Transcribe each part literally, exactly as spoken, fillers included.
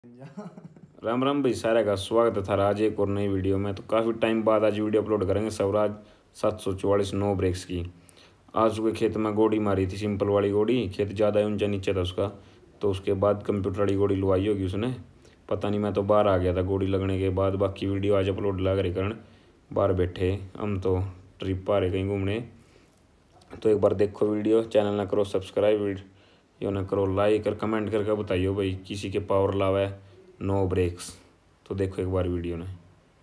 राम राम भाई, सारे का स्वागत था आज एक और नई वीडियो में। तो काफ़ी टाइम बाद आज वीडियो अपलोड करेंगे स्वराज सात सौ चौवालीस नो ब्रेक्स की। आज उसके खेत में गोड़ी मारी थी, सिंपल वाली गोड़ी। खेत ज़्यादा ऊंचा नीचे था उसका, तो उसके बाद कंप्यूटर वाली गोड़ी लुवाई होगी उसने, पता नहीं। मैं तो बाहर आ गया था गोड़ी लगने के बाद। बाकी वीडियो आज अपलोड लग रही कारण बाहर बैठे हम, तो ट्रिप आ रहे कहीं घूमने। तो एक बार देखो वीडियो, चैनल ना करो सब्सक्राइब, वीडियो ना करो लाइक, और कमेंट करके बताइए भाई किसी के पावर लावा है नो ब्रेक्स। तो देखो एक बार वीडियो ने।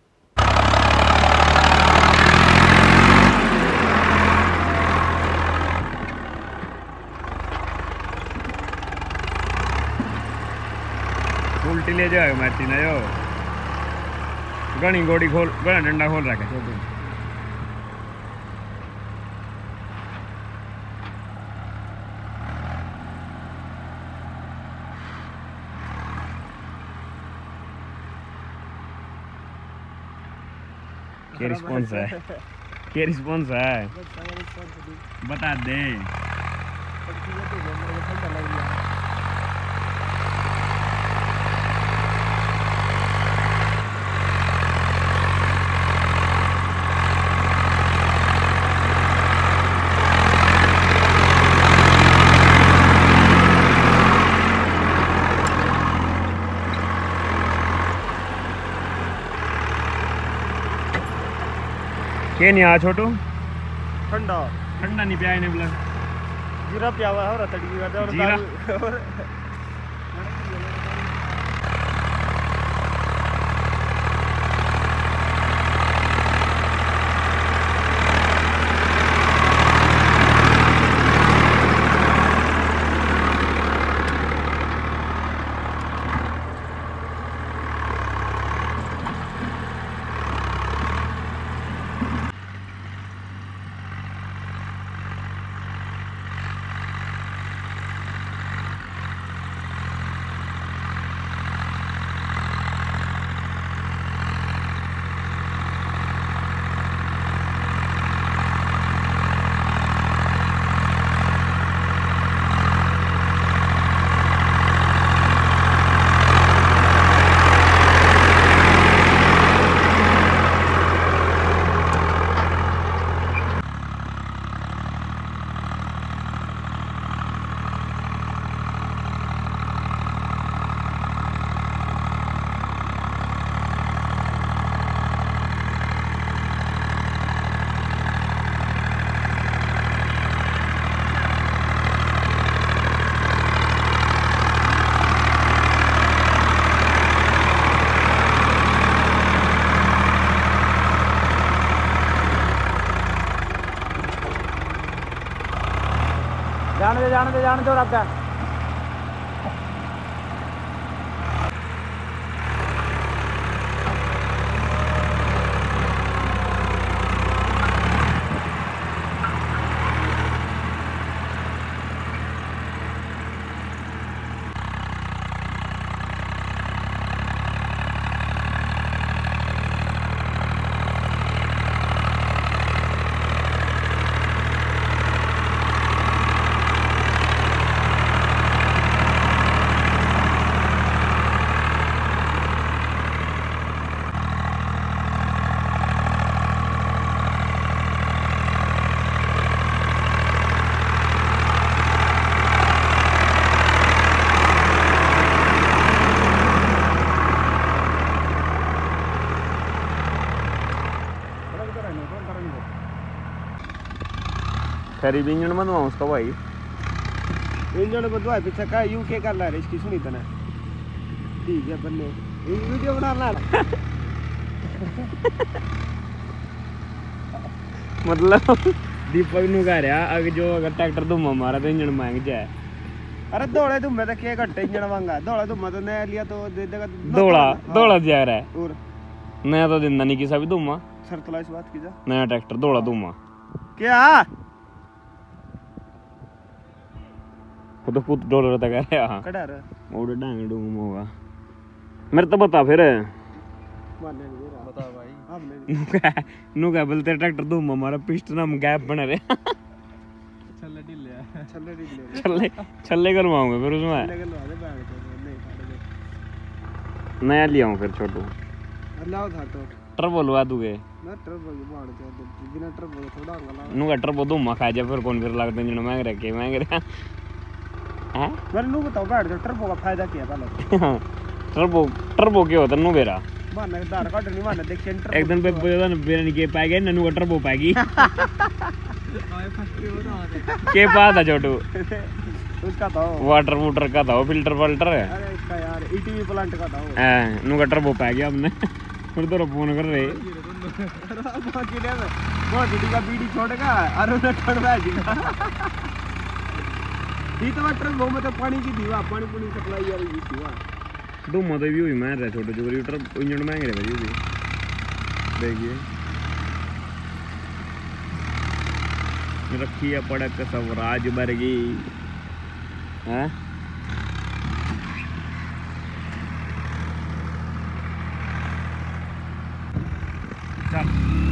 उल्टी ले जाएगा मैटी ना यो घनी गोड़ी खोल घना डंडा खोल रखा छोटू। क्या रिस्पॉन्स है क्या रिस्पॉन्स है बता दे। क्या नहीं आ छोटू ठंडा ठंडा नहीं पिया इन्हें बोला जीरा पिया हुआ है और तड़की का और जीरा? दाल और जाने दे जाने दे जाने दो रखा खरी भी इंजन बनवा उसका भाई। इंजन को दुआ पीछे का यू के कर ला रे इसकी सुनी तना ठीक है बन्ने ये वीडियो बना ला मतलब दीपक नु कह रहा अगर जो अगर ट्रैक्टर धुमा मारा तो इंजन मांग जाए। अरे दौड़े तुम मैं तो के घंटे इंजन वांगा दौड़ा तुम तो नया लिया तो दे देगा दौड़ा दौड़ा जा रहा है और नया तो दिन नहीं किसा भी धुमा सर तला इस बात की जा नया ट्रैक्टर दौड़ा धुमा क्या तो पुत डॉलर तक है हां कड़ा रे मोड़ डांग डूम होगा मेरे तो बता फिर मानने नहीं दे रहा बता भाई आपने नु का बोलते ट्रैक्टर धुमा हमारा पिस्टन हम गैप बना रहे छल्ले ढिले छल्ले ढिले छल्ले छल्ले करवाऊंगा फिर उसमें छल्ले करवा दे बैठ के नहीं फाड़ दे नया लिया हूँ फिर छोटू लाओ था तो टर्बो लवा दूंगे ना ट्रबल की बाढ़ दे बिना ट्रबल थोड़ा गला नु का टर्बो धुमा खा जा फिर कौन फिर लगते हैं महंगे रखे महंगे हैं मेरे नु बताओ बैठ जा ट्रबो का फायदा क्या है पहले टर्बो टर्बो क्या होता है नु बेरा मारने दार काट नहीं मारने देख सेंटर एक दिन पे बोला ना बेरा नहीं के पाएगा ना नु का टर्बो पाएगी के पास था छोटू उसका था वाटर वूटर का था फिल्टर वल्टर अरे इसका यार ईटीवी प्लांट का था हां नु का टर्बो पाएगा हमने फिर तो फोन कर रहे बाकी ने वो दीदी का बीड़ी छोड़ेगा और उन्हें छोड़वा देगा ये तो वाटर वो में तो पानी की दीवा पानी पूरी सप्लाई आ रही थी वहां दो मत भी हुई मार रहा छोटे छोटे लीटर इंजन महंगे रहे भाई भी देखिए रखी है पड़क स्वराज बरगी हैं चल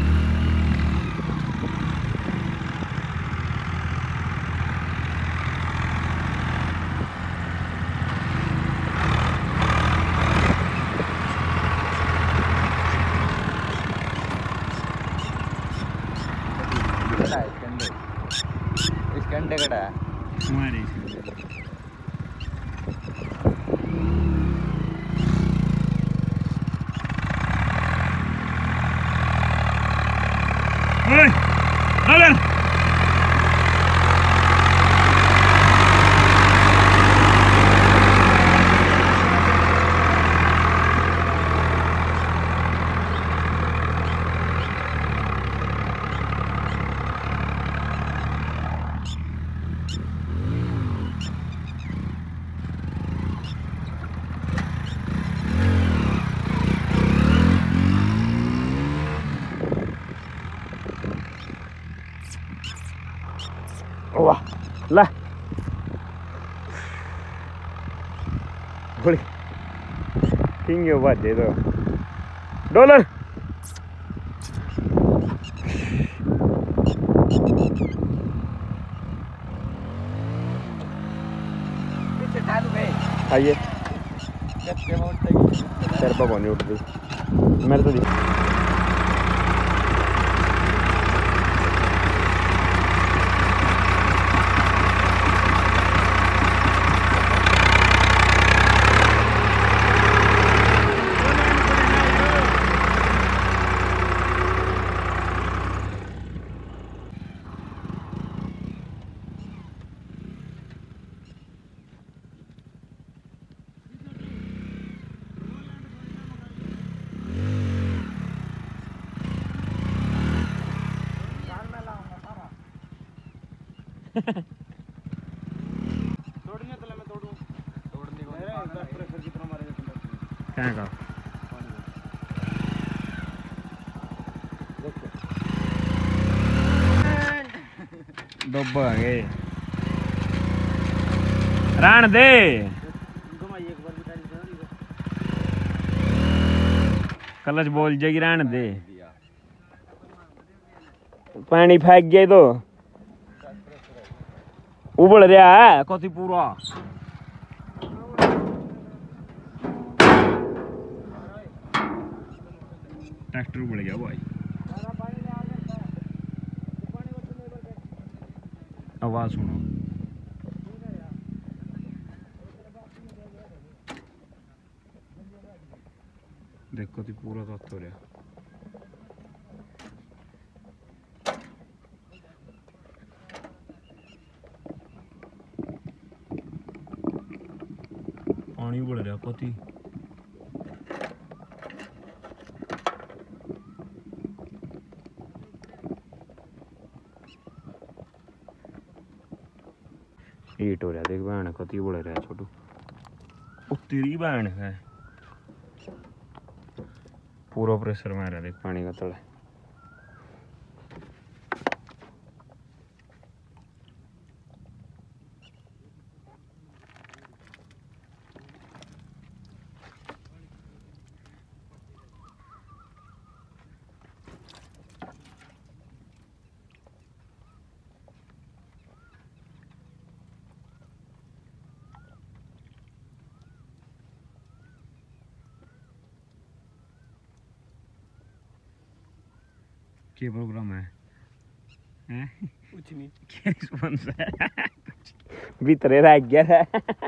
इसके कड़ा है तुम्हारे ओए अरे वाह ला बोली किंग यो बात दे दो डॉलर पीछे डाल बे आइए कितने वोट चाहिए तेरे पर कौन उठ गई मेरे तो दी तोड़ने तो मैं तोड़ूं तोड़ने को मेरे प्रेशर कितना मारेगा क्या का डब्बा गए रान दे घुमाइए एक बार बिठाई दो कलच बोल जाएगी रान दे पानी फेंक गया तो उबल रहा है कति पूरा ट्रैक्टर उबल गया भाई आवाज सुनो देखो ती पूरा तत्व हो रहा पानी उबल रहा कति हीट हो रहा देख बहन कति उबल रहा छोटू तेरी बहन है पूरा प्रेशर में रहा देख पानी का तड़ा क्या प्रोग्राम है हैं कुछ नहीं क्या स्पॉन्सर भीतरे रह गया है